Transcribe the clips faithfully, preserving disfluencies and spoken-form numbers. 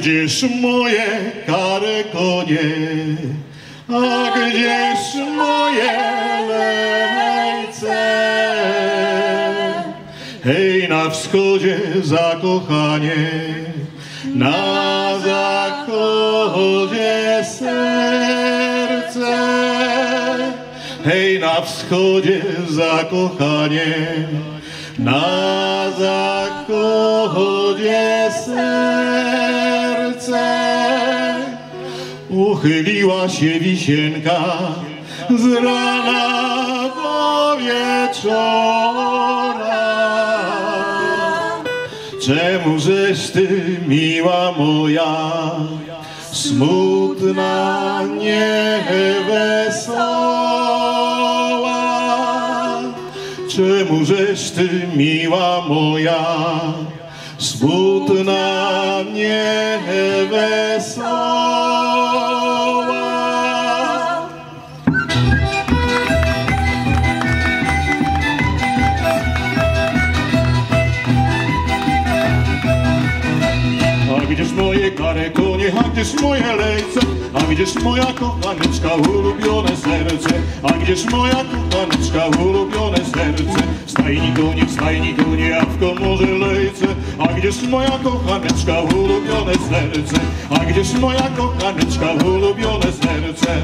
gdzież moje kare konie? A gdzież moje lejce? Hej, na wschodzie zakochanie, na zachodzie serce. Hej, na wschodzie zakochanie, na zachodzie serce. Uchyliła się wisienka z rana do wieczora. Czemu żeś ty, miła moja, smutna, niewesoła? Czemu żeś ty, miła moja, smutna, niewesoła? A gdzież moje kare konie, a gdzież moje lejce? A gdzież moja kochaneczka, ulubione serce? A gdzież moja kochaneczka, ulubione serce? W stajni konie, w stajni konie, a w komorze lejce. A gdzież moja kochaneczka, ulubione serce? A gdzież moja kochaneczka, ulubione serce?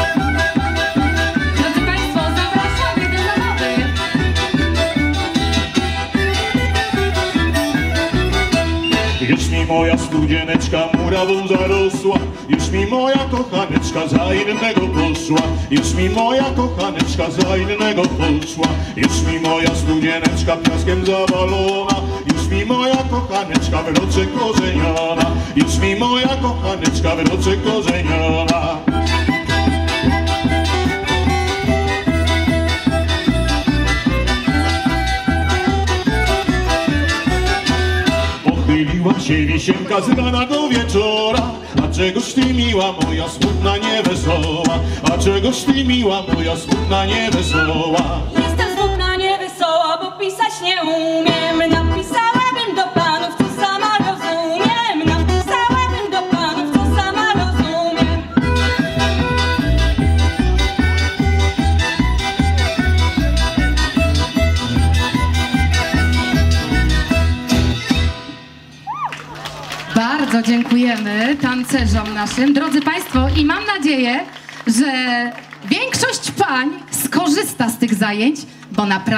Drodzy Państwo, zapraszamy do zabawy. Już mi moja studzieneczka murawą zarosła, już mi moja kochaneczka za innego poszła, już mi moja kochaneczka za innego poszła, już mi moja studzieneczka piaskiem zawalona, już mi moja kochaneczka w roce korzeniona, już mi moja kochaneczka w roce korzeniona. Uchyliła się wisienka z rana do wieczora. A czegoż ty, miła moja, smutna, niewesoła? A czegoż ty, miła moja, smutna, niewesoła? Jestem smutna, niewesoła, bo pisać nie umiem. Napisałabym do panów, co sama rozumiem. Napisałabym do panów, co sama rozumiem. Bardzo dziękujemy tancerzom naszym. Drodzy Państwo, i mam nadzieję, że większość pań skorzysta z tych zajęć, bo naprawdę